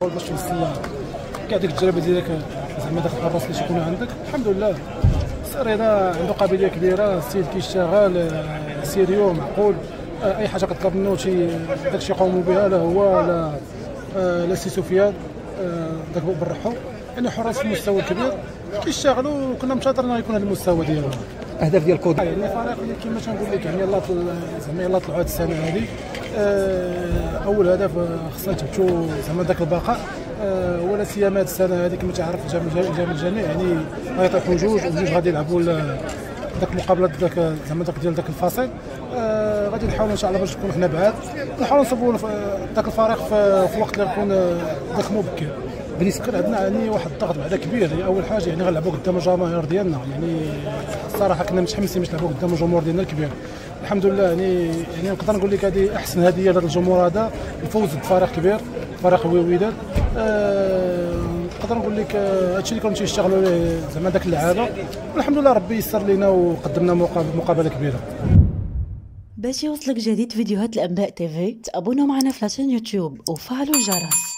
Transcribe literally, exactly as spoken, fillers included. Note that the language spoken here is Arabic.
باش توصل كاع ديك التجربه ديالك زعما داك الحراس اللي تيكونوا عندك. الحمد لله السير هنا عنده قابليه كبيره، السيد كيشتغل سيريو معقول، اي حاجه كطلب منه شي داكشي يقوموا بها، لا هو لا لا سي سفيان داك بالرحو، يعني حراس في المستوى الكبير كيشتغلوا، وكنا منتظرين يكون هذا المستوى ديالهم. الاهداف ديال الكود يعني الفريق اللي كما تنقول لك يعني يلاه زعما يلاه طلعوا هذه السنه هذه. اول هدف خصنا نثبتوا زعما ذاك البقاء، ولا سيما هذه السنه هذه كما تعرف جميع الجميع يعني غيطيحوا جوج وجوج غادي يلعبوا ذاك المقابله ذاك زعما ذاك ديال ذاك الفصيل. آه غادي نحاولوا ان شاء الله باش نكونوا حنا بعاد، نحاولوا نصبوا ذاك الفريق في, في وقت اللي يكون ذاك مبكر. بالنسبه كان عندنا يعني واحد الضغط بعدا كبير، يعني اول حاجه يعني غنلعبوا قدام الجماهير ديالنا، يعني الصراحه كنا متحمسين باش نلعبوا قدام الجمهور ديالنا الكبير. الحمد لله يعني يعني نقدر نقول لك هذه احسن هديه للجمهور هذا، الفوز بفريق كبير، فريق هو وداد. آه نقدر نقول لك هادشي اللي كانوا تيشتغلوا عليه زعما داك اللعابه، والحمد لله ربي يسر لينا وقدمنا مقابله كبيره. باش يوصلك جديد فيديوهات الانباء تيفي تابونوا معنا في لاشين يوتيوب وفعلوا الجرس.